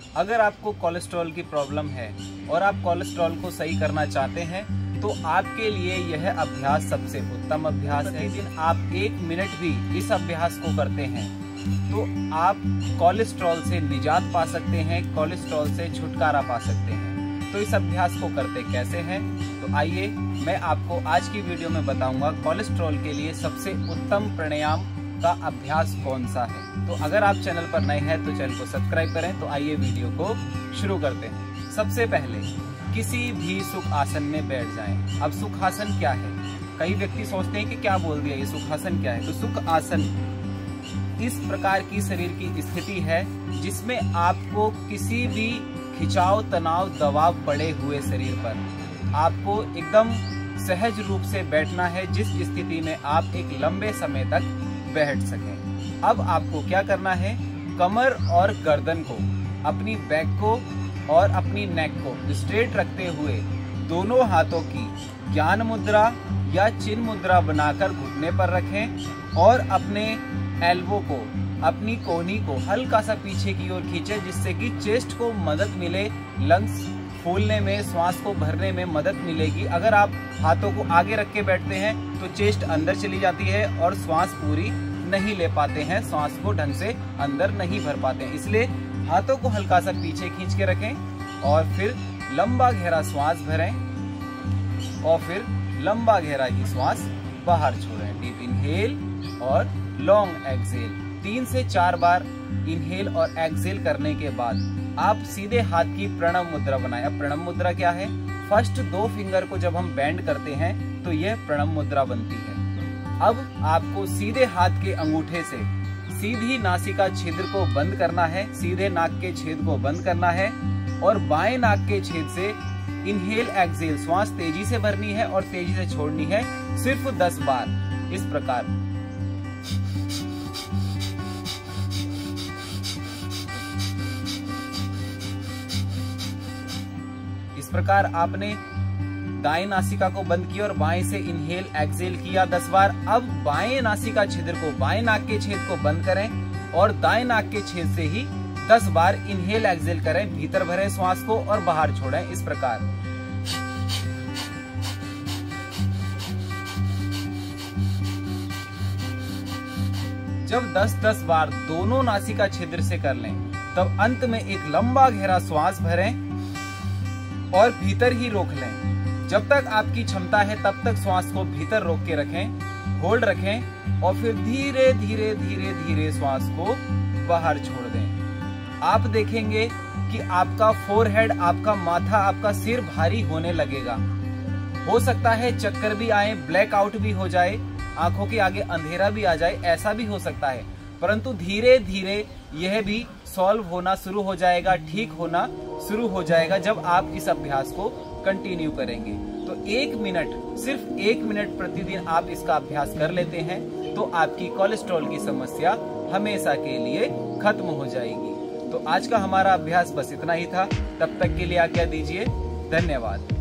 अगर आपको कोलेस्ट्रॉल की प्रॉब्लम है और आप कोलेस्ट्रॉल को सही करना चाहते हैं तो आपके लिए यह अभ्यास सबसे उत्तम अभ्यास है। प्रतिदिन आप 1 मिनट भी इस अभ्यास को करते हैं तो आप कोलेस्ट्रॉल से निजात पा सकते हैं, कोलेस्ट्रॉल से छुटकारा पा सकते हैं। तो इस अभ्यास को करते कैसे हैं, तो आइए मैं आपको आज की वीडियो में बताऊंगा कोलेस्ट्रॉल के लिए सबसे उत्तम प्राणायाम का अभ्यास कौन सा है। तो अगर आप चैनल पर नए हैं तो चैनल को सब्सक्राइब करें। तो आइए वीडियो को शुरू करते हैं। सबसे पहले किसी भी सुख आसन में बैठ जाएं। अब सुख आसन क्या है, कई व्यक्ति सोचते हैं कि क्या बोल दिया, ये सुख आसन क्या है। तो सुख आसन इस प्रकार की शरीर की स्थिति है जिसमें आपको किसी भी खिंचाव, तनाव, दबाव पड़े हुए शरीर पर आपको एकदम सहज रूप से बैठना है, जिस स्थिति में आप एक लंबे समय तक बैठ सकें। अब आपको क्या करना है, कमर और गर्दन को, अपनी बैक को और अपनी नेक को स्ट्रेट रखते हुए दोनों हाथों की ज्ञान मुद्रा या चिन्ह मुद्रा बनाकर घुटने पर रखें और अपने एल्बो को, अपनी कोहनी को हल्का सा पीछे की ओर खींचे, जिससे कि चेस्ट को मदद मिले, लंग्स फूलने में, श्वास को भरने में मदद मिलेगी। अगर आप हाथों को आगे रख के बैठते हैं तो चेस्ट अंदर चली जाती है और श्वास पूरी नहीं ले पाते हैं, श्वास को ढंग से अंदर नहीं भर पाते हैं। इसलिए हाथों को हल्का सा पीछे खींच के रखें और फिर लंबा गहरा श्वास भरें और फिर लंबा गहरा ही श्वास बाहर छोड़ें। डीप इनहेल और लॉन्ग एक्सहेल 3 से 4 बार इनहेल और एक्सहेल करने के बाद आप सीधे हाथ की प्रणव मुद्रा बनाएं। अब प्रणव मुद्रा क्या है, फर्स्ट 2 फिंगर को जब हम बेंड करते हैं तो यह प्रणव मुद्रा बनती है। अब आपको सीधे हाथ के अंगूठे से सीधी नासिका छिद्र को बंद करना है, सीधे नाक के छेद को बंद करना है और बाएं नाक के छेद से इनहेल एक्सहेल श्वास तेजी से भरनी है और तेजी से छोड़नी है, सिर्फ 10 बार इस प्रकार। इस प्रकार आपने दाएं नासिका को बंद किया और बाएं से इनहेल एक्सहेल किया 10 बार। अब बाएं नासिका छिद्र को, बाएं नाक के छेद को बंद करें और दाएं नाक के छेद से ही 10 बार इनहेल एक्सहेल करें, भीतर भरें श्वास को और बाहर छोड़ें इस प्रकार। जब 10-10 बार दोनों नासिका छिद्र से कर लें तब अंत में एक लंबा गहरा श्वास भरें और भीतर ही रोक लें। जब तक आपकी क्षमता है तब तक श्वास को भीतर रोक के रखें, होल्ड रखें और फिर धीरे धीरे धीरे धीरे श्वास को बाहर छोड़ दें। आप देखेंगे कि आपका फोरहेड, आपका माथा, आपका सिर भारी होने लगेगा। हो सकता है चक्कर भी आए, ब्लैकआउट भी हो जाए, आंखों के आगे अंधेरा भी आ जाए, ऐसा भी हो सकता है। परंतु धीरे धीरे यह भी सॉल्व होना शुरू हो जाएगा, ठीक होना शुरू हो जाएगा जब आप इस अभ्यास को कंटिन्यू करेंगे। तो 1 मिनट, सिर्फ 1 मिनट प्रतिदिन आप इसका अभ्यास कर लेते हैं तो आपकी कोलेस्ट्रॉल की समस्या हमेशा के लिए खत्म हो जाएगी। तो आज का हमारा अभ्यास बस इतना ही था। तब तक के लिए आज्ञा दीजिए। धन्यवाद।